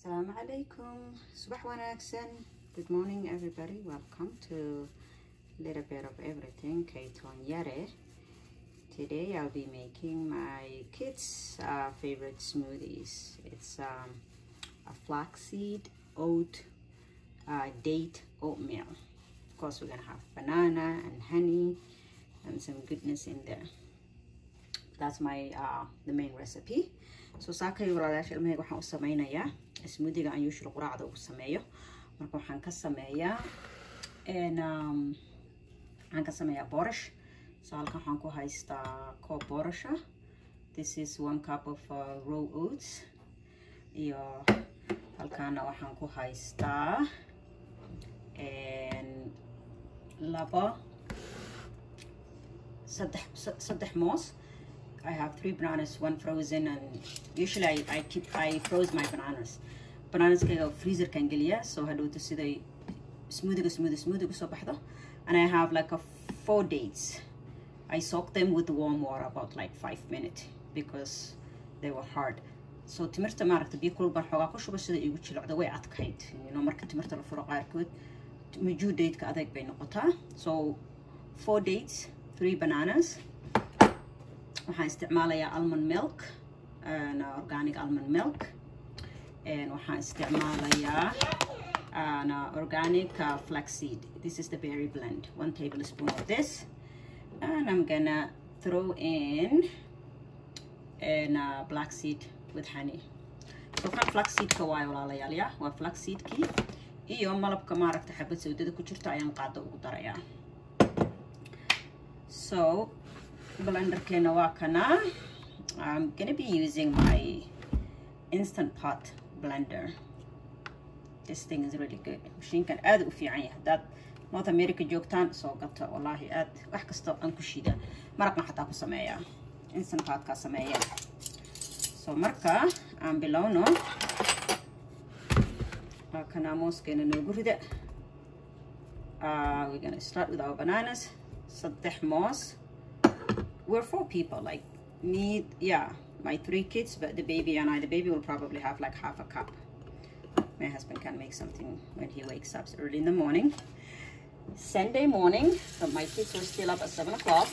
Assalamu alaikum. Subah wanaagsan. Good morning, everybody. Welcome to Little Bit of Everything, Kayton Yare. Today I'll be making my kids' favorite smoothies. It's a flaxseed, oat, date oatmeal. Of course, we're gonna have banana and honey and some goodness in there. That's my the main recipe. So saakay walaalayaasha ilmahayga waxaan u sameynayaa smoothiga aan usually quraacda ugu sameeyo. Marka waxaan ka sameeyaa boorash. So halkan waxaan ku haystaa koob boorash ah. This is 1 cup of raw oats. Iyo halkaana waxaan ku haystaa saddex moos. I have 3 bananas, 1 frozen, and usually I froze my bananas. Bananas can go freezer can geliya, so I do to see the smoothie so baxdo. And I have like 4 dates. I soak them with warm water about like 5 minutes because they were hard. So timirta maaragta biyo kulul baan xoogaa ku shubay sida igu jilcdo way adkayd. Marka timirta la furo qaarkood majuu date-ka adag bay noqotaa. So 4 dates, 3 bananas. waxaan isticmaalayaa almond milk and organic almond milk, and waxaan isticmaalayaa organic flaxseed. This is the berry blend, 1 tablespoon of this, and I'm gonna throw in black seed with honey. So kan flaxseedka waayo walaalayaal, ya waa flaxseedkii iyo malabka maaragta xabad sawdada ku jirta ayaan qaado ugu darayaa. So blender keena waa kana. I'm gonna be using my instant pot blender. This thing is really good. Machine kan aad u fiican yahay. Dad North America joogtaan soo gata wallahi aad wax kasta aan ku shiida. Maraqna xataa ku sameeyaa. Instant pot ka sameeyaa. So marka aan bilowno kana mooskeena noogu rida. We're gonna start with our bananas. Saddex moos. We're 4 people, like me, yeah, my 3 kids, but the baby and I. The baby will probably have like half a cup. My husband can make something when he wakes up early in the morning. Sunday morning, so my kids were still up at 7 o'clock.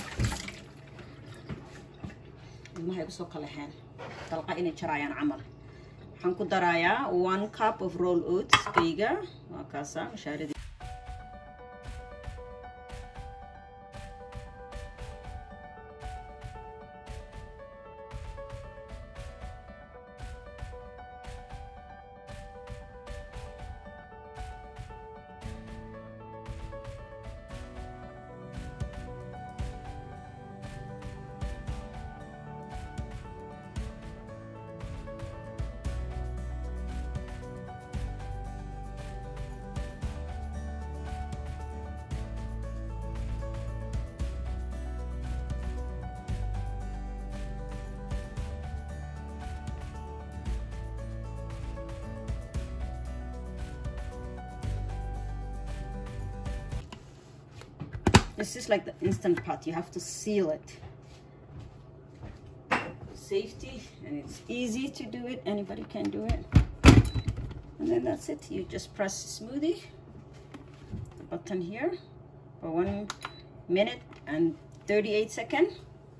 waxaan ku darayaa 1 cup of rolled oats kayga waa kaasa mashaaridi. This is like the instant pot. You have to seal it. Safety, and it's easy to do it. Anybody can do it. And then that's it. You just press smoothie, the button here, for 1 minute and 38 seconds.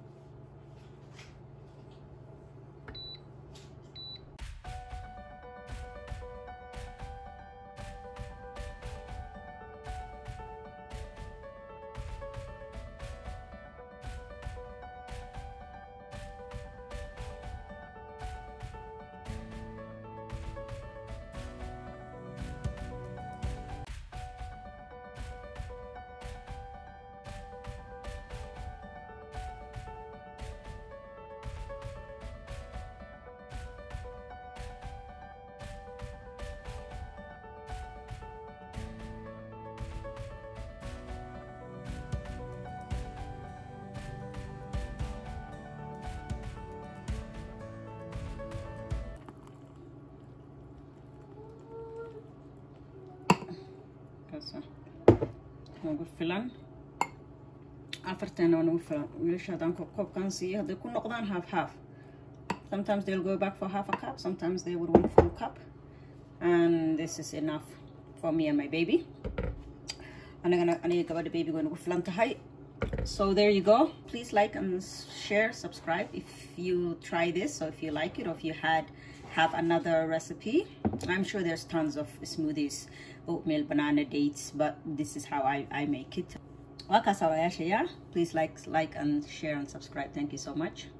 nagu filan afartana nagu filan wiilasha hadaan koobkan siiyo hadday ku noqdaan half. Sometimes they'll go back for half a cup, sometimes they would want full cup. and this is enough for me and my baby. The baby going to flan tahay. So there you go. Please like and share, subscribe if you try this, or if you like it, or if you have another recipe. I'm sure there's tons of smoothies, oatmeal, banana, dates, but this is how I make it. Please like and share and subscribe. Thank you so much.